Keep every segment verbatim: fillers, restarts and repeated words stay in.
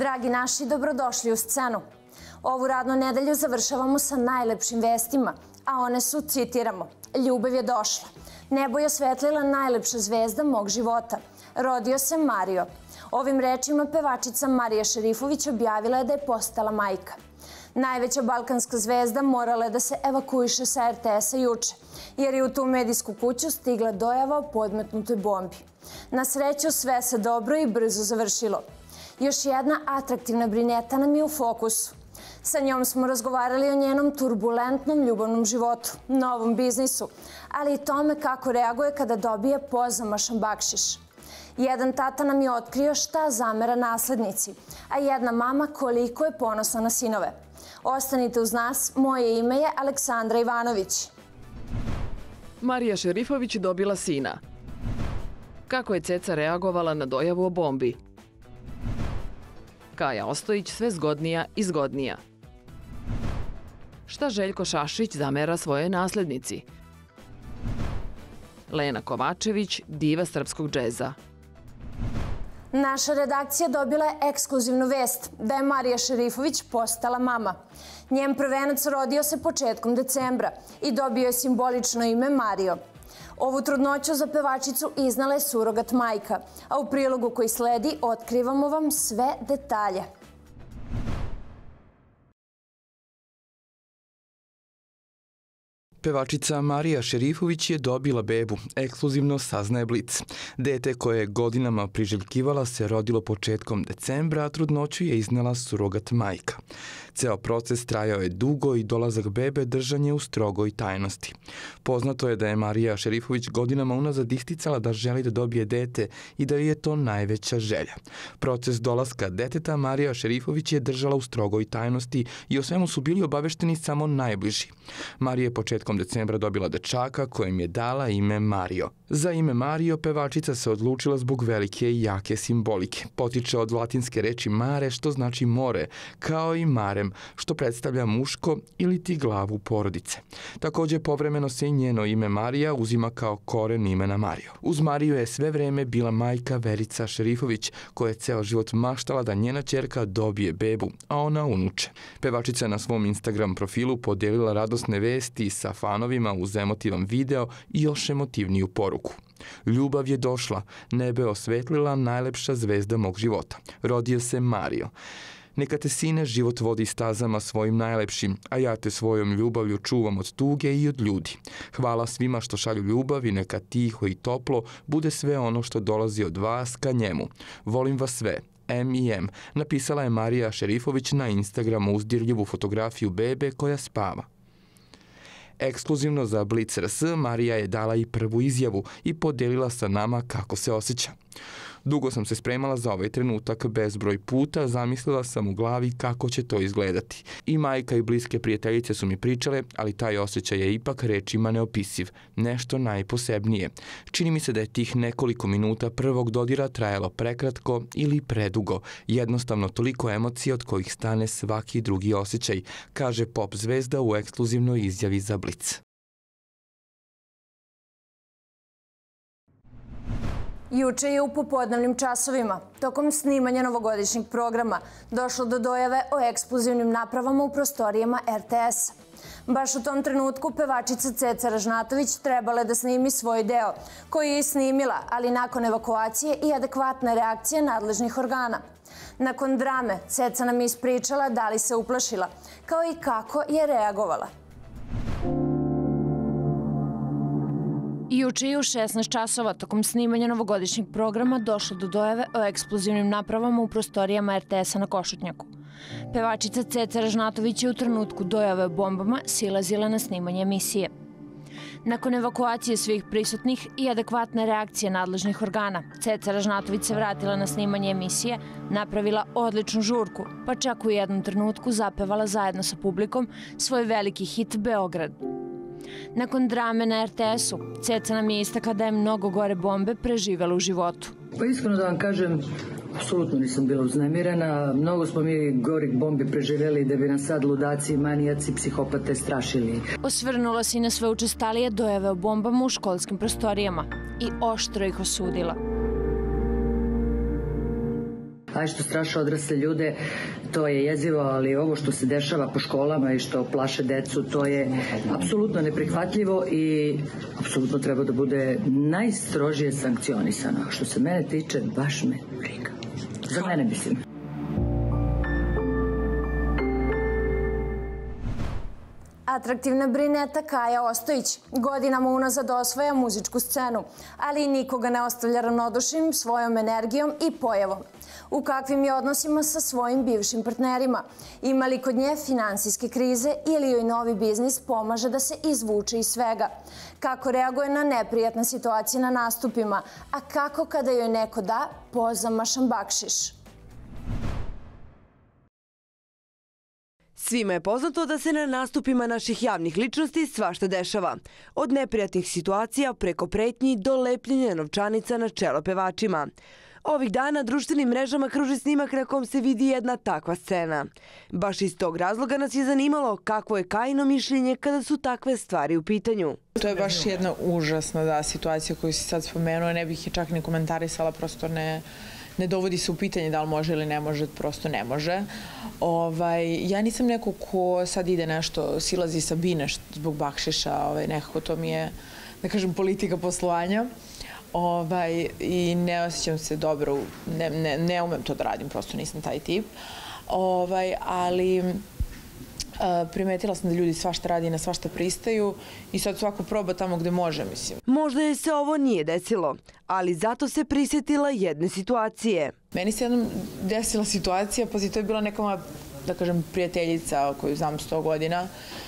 Dragi naši, dobrodošli u scenu. Ovu radnu nedelju završavamo sa najlepšim vestima, a one su, citiramo, ljubav je došla. Nebo je osvetlila najlepša zvezda mog života. Rodio se Mario. Ovim rečima pevačica Marija Šerifović objavila je da je postala majka. Najveća balkanska zvezda morala je da se evakuiše sa er te esa juče, jer je u tu medijsku kuću stigla dojava o podmetnutoj bombi. Na sreću sve se dobro i brzo završilo. Još jedna atraktivna brineta nam je u fokusu. Sa njom smo razgovarali o njenom turbulentnom ljubavnom životu, novom biznisu, ali i tome kako reaguje kada dobije pozamašan bakšiš. Jedan tata nam je otkrio šta zamera naslednici, a jedna mama koliko je ponosna na sinove. Ostanite uz nas, moje ime je Aleksandra Ivanović. Marija Šerifović dobila sina. Kako je ceca reagovala na dojavu o bombi? Kaja Ostojić sve zgodnija i zgodnija. Šta Željko Šašić zamera svojoj naslednici? Lena Kovačević, diva srpskog džeza. Naša redakcija dobila je ekskluzivnu vest da je Marija Šerifović postala mama. Njen prvenac rodio se početkom decembra i dobio je simbolično ime Mario. Ovu trudnoću za pevačicu iznala je surogat majka, a u prilogu koji sledi otkrivamo vam sve detalje. Pevačica Marija Šerifović je dobila bebu, ekskluzivno saznaje Blic. Dete koje je godinama priželjkivala se rodilo početkom decembra, a trudnoću je iznela surogat majka. Ceo proces trajao je dugo i dolazak bebe držan je u strogoj tajnosti. Poznato je da je Marija Šerifović godinama unazad isticala da želi da dobije dete i da je to najveća želja. Proces dolaska deteta Marija Šerifović je držala u strogoj tajnosti i o svemu su bili obavešteni samo najbliži. Marija je početkom decembra dobila dečaka kojem je dala ime Mario. Za ime Mario pevačica se odlučila zbog velike i jake simbolike. Potiče od latinske reči mare, što znači more, kao i marem, što predstavlja muško ili ti glavu porodice. Takođe, povremeno se i njeno ime Marija uzima kao koren imena Mario. Uz Mariju je sve vreme bila majka Verica Šerifović, koja je ceo život maštala da njena ćerka dobije bebu, a ona unuče. Pevačica je na svom Instagram profilu podelila radosne vesti sa fanovima uz emotivan video i još emotivniju poruku. Ljubav je došla, nebe osvetlila najlepša zvezda mog života. Rodio se Mario. Neka te, sine, život vodi stazama svojim najlepšim, a ja te svojom ljubavlju čuvam od tuge i od ljudi. Hvala svima što šalju ljubav i neka tiho i toplo bude sve ono što dolazi od vas ka njemu. Volim vas sve. M i M, napisala je Marija Šerifović na Instagramu uz dirljivu fotografiju bebe koja spava. Ekskluzivno za Blic R S, Marija je dala i prvu izjavu i podelila sa nama kako se osjeća. Dugo sam se spremala za ovaj trenutak, bezbroj puta zamislila sam u glavi kako će to izgledati. I majka i bliske prijateljice su mi pričale, ali taj osjećaj je ipak rečima neopisiv, nešto najposebnije. Čini mi se da je tih nekoliko minuta prvog dodira trajalo prekratko ili predugo, jednostavno toliko emocija od kojih stane svaki drugi osjećaj, kaže pop zvezda u ekskluzivnoj izjavi za Blic. Juče je u popodnevnim časovima, tokom snimanja novogodišnjeg programa, došlo do dojave o eksplozivnim napravama u prostorijama er te esa. Baš u tom trenutku pevačica Ceca Ražnatović trebala je da snimi svoj deo, koji je i snimila, ali nakon evakuacije i adekvatne reakcije nadležnih organa. Nakon drame, Ceca nam je ispričala da li se uplašila, kao i kako je reagovala. Juče je u šesnaest časova tokom snimanja novogodišnjeg programa došlo do dojave o eksplozivnim napravama u prostorijama er te esa na Košutnjaku. Pevačica Ceca Ražnatović je u trenutku dojave o bombama silazila na snimanje emisije. Nakon evakuacije svih prisutnih i adekvatne reakcije nadležnih organa, Ceca Ražnatović se vratila na snimanje emisije, napravila odličnu žurku, pa čak u jednom trenutku zapevala zajedno sa publikom svoj veliki hit Beograd. Nakon drame na er te esu, Ceca nam je istakla da je mnogo gore bombe preživela u životu. Pa iskreno da vam kažem, apsolutno nisam bila uznemirena. Mnogo smo mi gorih bombi preživjeli da bi nas sad ludaci, manijaci, psihopate strašili. Osvrnula se i na sve učestalije dojave o bombama u školskim prostorijama i oštro ih osudila. aj što straše odrasle ljude, to je jezivo, ali ovo što se dešava po školama i što plaše decu, to je apsolutno neprihvatljivo i apsolutno treba da bude najstrožije sankcionisano. Što se mene tiče, baš me briga. Za mene mislim. Atraktivna brineta Kaja Ostojić godinama unazad osvaja muzičku scenu, ali i nikoga ne ostavlja ravnodušnim svojom energijom i pojavom. U kakvim je odnosima sa svojim bivšim partnerima? Ima li kod nje finansijske krize ili joj novi biznis pomaže da se izvuče iz svega? Kako reaguje na neprijatne situacije na nastupima? A kako kada joj neko da pozamašan bakšiš? Svima je poznato da se na nastupima naših javnih ličnosti svašta dešava. Od neprijatnih situacija preko pretnji do lepljenja novčanica na čelo pevačima. Ovih dana društvenim mrežama kruži snimak na kom se vidi jedna takva scena. Baš iz tog razloga nas je zanimalo kakvo je Kajino mišljenje kada su takve stvari u pitanju. To je baš jedna užasna da, situacija koju si sad spomenuo, ne bih je čak ni komentarisala, prosto ne... ne dovodi se u pitanje da li može ili ne može, prosto ne može. Ovaj, ja nisam neko ko sad ide nešto, silazi sa bine zbog bakšiša, ovaj, nekako to mi je, da kažem, politika poslovanja. Ovaj, I ne osjećam se dobro, ne, ne, ne umem to da radim, prosto nisam taj tip. Ovaj, ali primetila sam da ljudi svašta radi i na svašta pristaju i sad svako proba tamo gde može, mislim. Možda je se ovo nije desilo, ali zato se prisjetila jedne situacije. Meni se jednom desila situacija, pa to je bila neka moja, da kažem, prijateljica koju znam sto godina,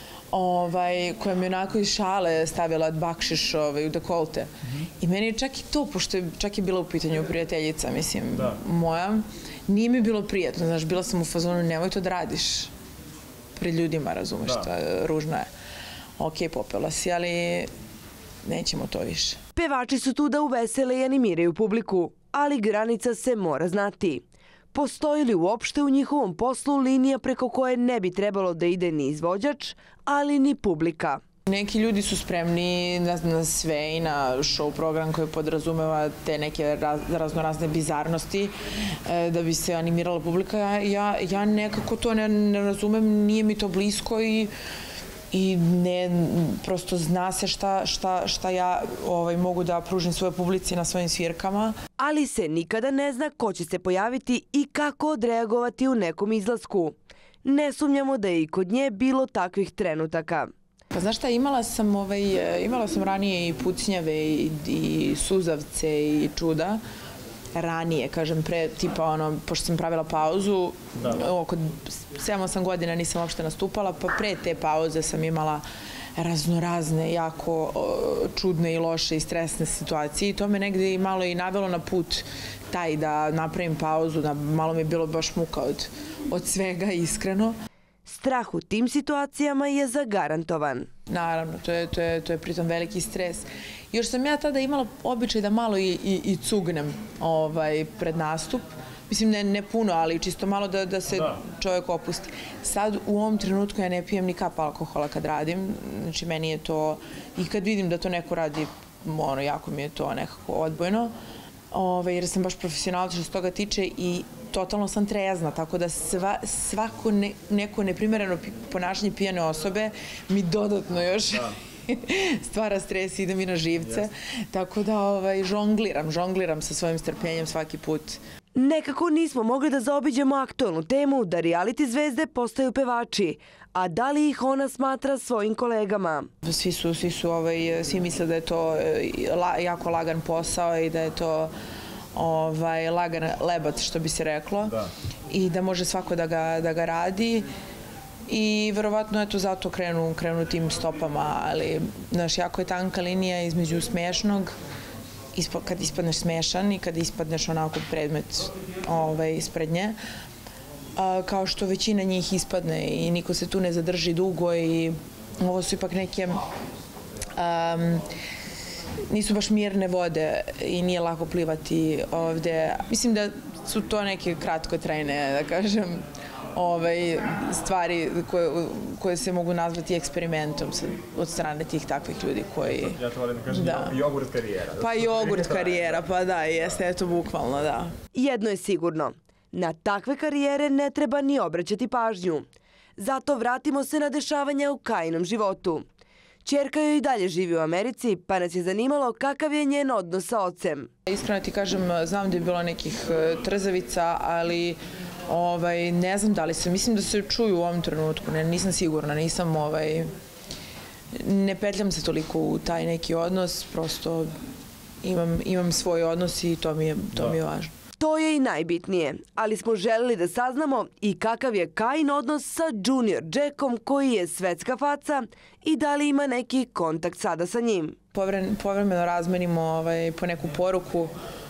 ovaj, koja mi onako iz šale stavila bakšiš ovaj, u dekolte. Mm-hmm. I meni je čak i to, pošto je čak i bila u pitanju prijateljica, mislim, da. moja, nije mi bilo prijatno, znaš, bila sam u fazonu, nemoj to da radiš pred ljudima, razumeš, da. Ružno je. Ok, popela si, ali nećemo to više. Pevači su tu da uvesele i animiraju publiku, ali granica se mora znati. Postoji li uopšte u njihovom poslu linija preko koje ne bi trebalo da ide ni izvođač, ali ni publika? Neki ljudi su spremni na, na sve i na show program koji podrazumeva te neke raz, raznorazne bizarnosti e, da bi se animirala publika. Ja, ja nekako to ne, ne razumem, nije mi to blisko i, i ne, prosto zna se šta, šta, šta ja ovaj, mogu da pružim svoje publici na svojim svirkama. Ali se nikada ne zna ko će se pojaviti i kako odreagovati u nekom izlasku. Ne sumnjamo da je i kod nje bilo takvih trenutaka. Pa znaš šta, imala sam, ovaj, imala sam ranije i pucnjave i, i suzavce i čuda. Ranije, kažem, pre, tipa ono, pošto sam pravila pauzu, da, da. oko sedam osam godina nisam uopšte nastupala, pa pre te pauze sam imala raznorazne, jako čudne i loše i stresne situacije i to me negde i malo i navelo na put taj da napravim pauzu, da malo mi je bilo baš muka od, od svega, iskreno. Strah u tim situacijama je zagarantovan. Naravno, to je, to je, to je pritom veliki stres. Još sam ja tada imala običaj da malo i, i, i cugnem ovaj, pred nastup. Mislim, ne, ne puno, ali čisto malo da, da se da. čovjek opusti. Sad, u ovom trenutku ja ne pijem ni kap alkohola kad radim. Znači, meni je to, i kad vidim da to neko radi, ono, jako mi je to nekako odbojno. Ove, jer sam baš profesionalna što se toga tiče i totalno sam trezna, tako da sva, svako ne, neko neprimereno ponašanje pijane osobe mi dodatno još da. stvara stres i ide mi na živce. Yes. Tako da ovaj, žongliram, žongliram sa svojim strpljenjem svaki put. Nekako nismo mogli da zaobiđemo aktualnu temu da reality zvezde postaju pevači, a da li ih ona smatra svojim kolegama? Svi su, svi su, ovaj, svi misle da je to la, jako lagan posao i da je to ovaj, lagan lebat, što bi se reklo, da. I da može svako da ga, da ga radi. I verovatno eto zato krenu, krenu tim stopama, ali znaš, jako je tanka linija između smešnog, ispa, kad ispadneš smešan i kad ispadneš onako predmet ovaj, ispred nje. A, kao što većina njih ispadne i niko se tu ne zadrži dugo i ovo su ipak neke... Um, nisu baš mirne vode i nije lako plivati ovde. Mislim da su to neke kratkotrajne, da kažem, ovaj, stvari koje, koje se mogu nazvati eksperimentom od strane tih takvih ljudi koji... Ja to volim da kažem, da. Jogurt karijera. Pa jogurt karijera, pa da, jeste, eto, bukvalno, da. Jedno je sigurno. Na takve karijere ne treba ni obraćati pažnju. Zato vratimo se na dešavanja u Kajinom životu. Ćerka joj i dalje živi u Americi, pa nas je zanimalo kakav je njen odnos sa ocem. Iskreno ti kažem, znam da je bilo nekih trzavica, ali ovaj, ne znam da li se, mislim da se čuju u ovom trenutku, ne, nisam sigurna, nisam, ovaj, ne petljam se toliko u taj neki odnos, prosto imam, imam svoj odnos i to mi je, to mi je važno. To je i najbitnije, ali smo želeli da saznamo i kakav je Kajin odnos sa Junior Jackom koji je svetska faca i da li ima neki kontakt sada sa njim. Povremeno razmenimo ovaj, po neku poruku.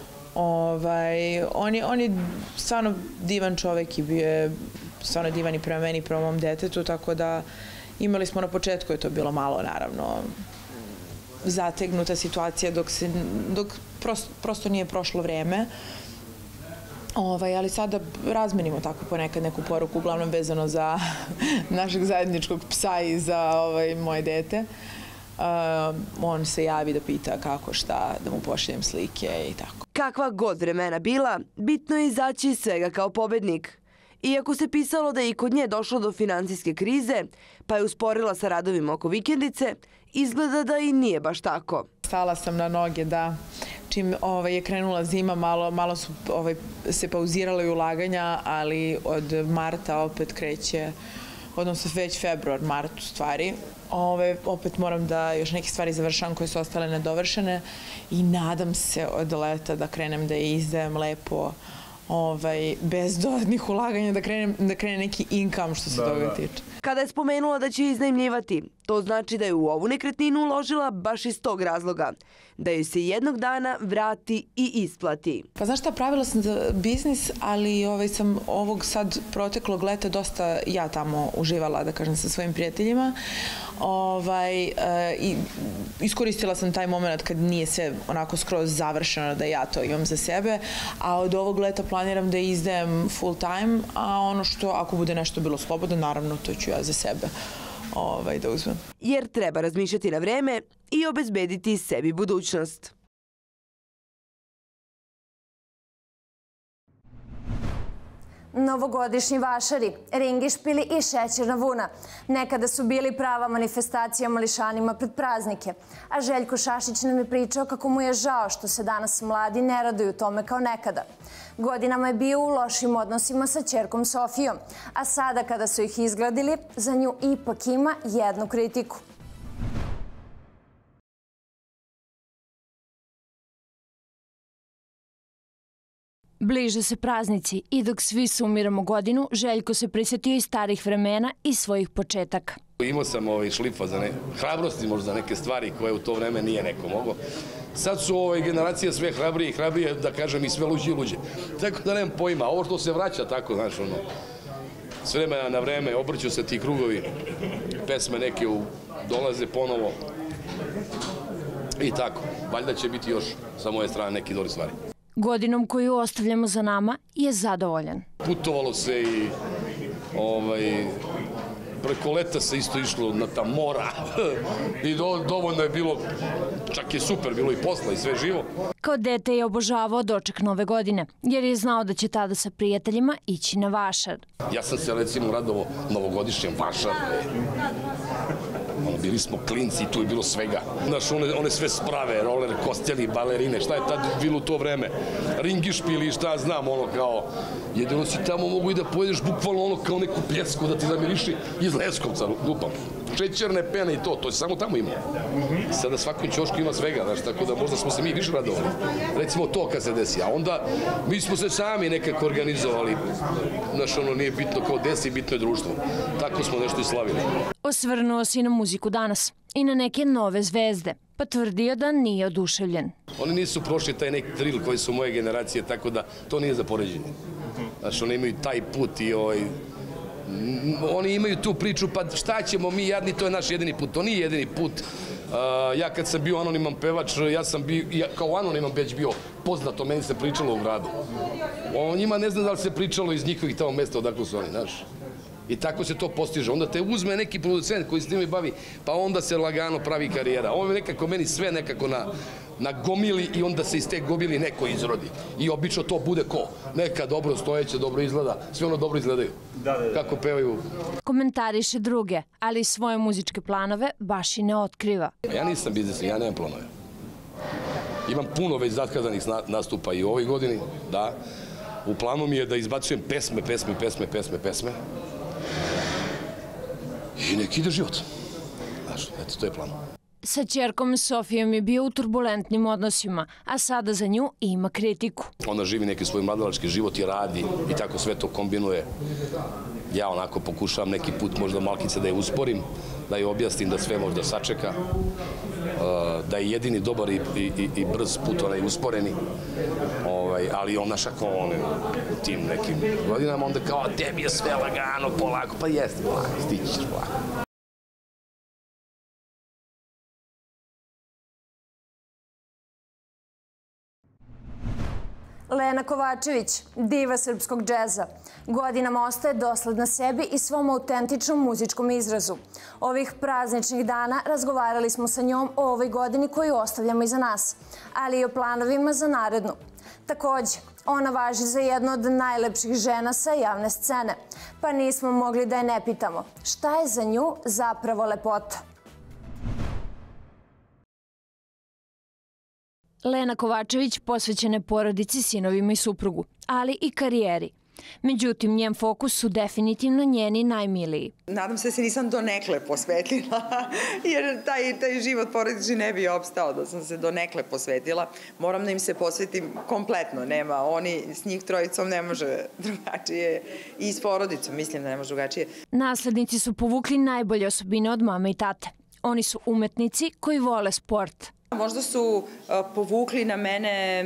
Ovaj, on, je, on je stvarno divan čovek i bio je stvarno divan i prema meni i prema mom detetu, tako da imali smo na početku, je to bilo malo naravno zategnuta situacija dok, se, dok prosto, prosto nije prošlo vreme. Ovaj, ali sada razmenimo tako ponekad neku poruku, uglavnom vezano za našeg zajedničkog psa i za ovaj, moje dete. Uh, on se javi da pita kako, šta, da mu pošaljem slike i tako. Kakva god vremena bila, bitno je izaći iz svega kao pobednik. Iako se pisalo da je i kod nje došlo do financijske krize, pa je usporila sa radovima oko vikendice, izgleda da i nije baš tako. Stala sam na noge, da. Čim ovaj, je krenula zima, malo, malo su ovaj, se pauzirala i ulaganja, ali od marta opet kreće, odnosno već februar, mart u stvari. Ove, opet moram da još neke stvari završam koje su ostale nedovršene i nadam se od leta da krenem da je izdajem lepo, ovaj, bez dodatnih ulaganja, da, krenem, da krene neki income što se da, toga da. tiče. Kada je spomenula da će iznajmljivati, to znači da je u ovu nekretninu uložila baš iz tog razloga, da joj se jednog dana vrati i isplati. Pa znaš šta, pravila sam za biznis, ali ovaj, sam ovog sad proteklog leta dosta ja tamo uživala, da kažem, sa svojim prijateljima. Ovaj, e, i iskoristila sam taj moment kad nije sve onako skroz završeno da ja to imam za sebe, a od ovog leta planiram da izdajem full time, a ono što ako bude nešto bilo slobodno, naravno to ću ja za sebe ovaj, da uzmem. Jer treba razmišljati na vreme i obezbediti sebi budućnost. Novogodišnji vašari, ringišpili i šećerna vuna. Nekada su bili prava manifestacija mališanima pred praznike. A Željko Šašić nam je pričao kako mu je žao što se danas mladi ne raduju tome kao nekada. Godinama je bio u lošim odnosima sa ćerkom Sofijom, a sada kada su ih izgladili, za nju ipak ima jednu kritiku. Bliže se praznici i dok svi sumiramo godinu, Željko se prisjetio i starih vremena i svojih početaka. Imao sam ovaj šlifa za ne, hrabrosti možda za neke stvari koje u to vreme nije neko mogao. Sad su ove generacije sve hrabrije i hrabrije, da kažem, i sve luđe i luđe. Tako da nemam pojma, ovo što se vraća tako, znaš, ono, s vremena na vreme obrću se ti krugovi, pesme neke u, dolaze ponovo i tako. Valjda će biti još sa moje strane neki dobri stvari. Godinom koju ostavljamo za nama je zadovoljan. Putovalo se i ovaj, preko leta se isto išlo na ta mora i do, dovoljno je bilo, čak je super bilo i posla i sve živo. Kao dete je obožavao doček nove godine, jer je znao da će tada sa prijateljima ići na vašar. Ja sam se recimo radovo novogodišnjem vašar. Bili smo klinci i tu je bilo svega. Znaš, one, one sve sprave, roller, kosteli, balerine, šta je tad bilo u to vreme? Ringišpili, šta znam, ono kao, jedino si tamo mogu i da pojedeš bukvalno ono kao neku pljesku da ti zamiriši iz Leskovca, lupam. Šećerne pene i to, to je samo tamo imao. Sada svakom ćošku ima svega, znaš, tako da možda smo se mi više radovali. Recimo to kad se desi, a onda mi smo se sami nekako organizovali. Znaš, ono nije bitno kao desi, bitno je društvo. Tako smo nešto i slavili. Osvrnuo si na muziku danas i na neke nove zvezde, pa tvrdio da nije oduševljen. Oni nisu prošli taj neki drill koji su moje generacije, tako da to nije za poređenje. Znaš, oni imaju taj put i ovaj... Oni imaju tu priču, pa šta ćemo mi jadni, to je naš jedini put. To nije jedini put. Ja kad sam bio anoniman pevač, ja sam bio, kao anoniman već bio poznato, meni se pričalo u gradu. O njima ne znam da li se pričalo iz njihovih tamo mesta odakle su oni, znaš. I tako se to postiže. Onda te uzme neki producent koji s njime bavi, pa onda se lagano pravi karijera. Ovo je nekako meni sve nekako na, na gomili i onda se iz te gomili neko izrodi. I obično to bude ko? Neka dobro stojeće, dobro izgleda, sve ono dobro izgledaju. Da, da, da. Kako pevaju. Komentariše druge, ali svoje muzičke planove baš i ne otkriva. Ja nisam biznis, ja nemam planove. Imam puno već zatkazanih nastupa i u ovoj godini, da. U planu mi je da izbacujem pesme, pesme, pesme, pesme, pesme. I neki ide život. Znaš, eto, to je plan. Sa ćerkom Sofijom je bio u turbulentnim odnosima, a sada za nju ima kritiku. Ona živi neki svoj mladalački život i radi i tako sve to kombinuje. Ja onako pokušavam neki put možda malkice da je usporim, da je objasnim da sve možda sačeka, da je jedini dobar i, i, i brz put onaj usporeni, ovaj, ali on naša kao on u tim nekim godinama, onda kao tebi je sve lagano, polako, pa jeste, polako, stići ćeš polako. Lena Kovačević, diva srpskog džeza, godinama ostaje dosledna sebi i svom autentičnom muzičkom izrazu. Ovih prazničnih dana razgovarali smo sa njom o ovoj godini koju ostavljamo iza nas, ali i o planovima za narednu. Takođe, ona važi za jednu od najlepših žena sa javne scene, pa nismo mogli da je ne pitamo šta je za nju zapravo lepota. Lena Kovačević posvećena je porodici, sinovima i suprugu, ali i karijeri. Međutim, njen fokus su definitivno njeni najmiliji. Nadam se da se nisam donekle posvetila, jer taj, taj život porodični ne bi opstao da sam se donekle posvetila. Moram da im se posvetim kompletno, nema, oni s njih trojicom ne može drugačije i s porodicom mislim da ne može drugačije. Naslednici su povukli najbolje osobine od mame i tate. Oni su umetnici koji vole sport. Možda su povukli na mene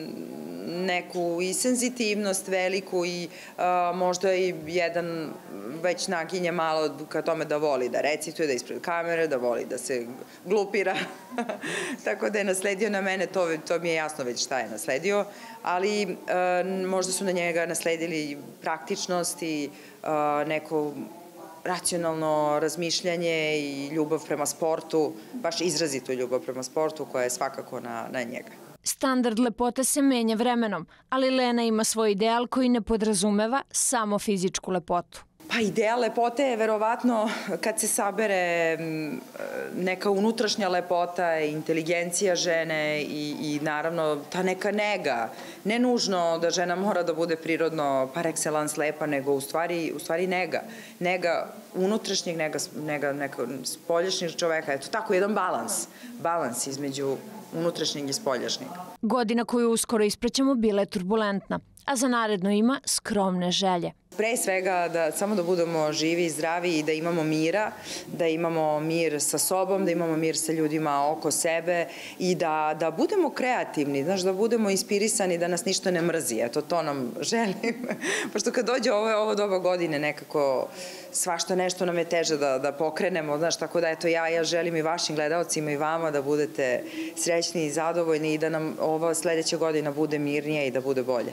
neku i senzitivnost veliku i možda i jedan već naginje malo ka tome da voli da recituje, da ispred kamere, da voli da se glupira. Tako da je nasledio na mene, to, to mi je jasno već šta je nasledio, ali možda su na njega nasledili praktičnost i neko racionalno razmišljanje i ljubav prema sportu, baš izrazito ljubav prema sportu koja je svakako na, na njega. Standard lepote se menja vremenom, ali Lena ima svoj ideal koji ne podrazumeva samo fizičku lepotu. Pa ideal lepote je verovatno kad se sabere neka unutrašnja lepota, inteligencija žene i, i naravno ta neka nega. Ne nužno da žena mora da bude prirodno par excellence lepa, nego u stvari, u stvari nega. Nega unutrašnjeg, nega, nega, neka spoljašnjeg čoveka. Eto tako, jedan balans. Balans između unutrašnjeg i spoljašnjeg. Godina koju uskoro ispraćamo bila je turbulentna, a za naredno ima skromne želje. Pre svega da samo da budemo živi i zdravi i da imamo mira, da imamo mir sa sobom, da imamo mir sa ljudima oko sebe i da, da budemo kreativni, znaš, da budemo inspirisani, da nas ništa ne mrzi. Eto, to nam želim. Pošto kad dođe ovo, ovo doba godine, nekako svašta nešto nam je teže da, da pokrenemo, znaš, tako da eto ja, ja želim i vašim gledalcima i vama da budete srećni i zadovoljni i da nam ova sledeća godina bude mirnija i da bude bolja.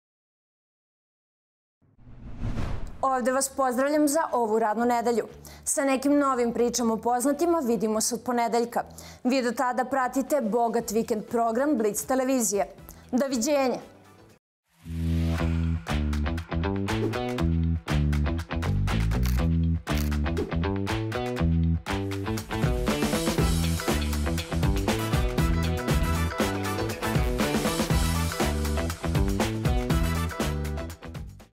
Ovde vas pozdravljam za ovu radnu nedelju. Sa nekim novim pričama o poznatima vidimo se od ponedeljka. Vi do tada pratite bogat vikend program Blic televizije. Doviđenja!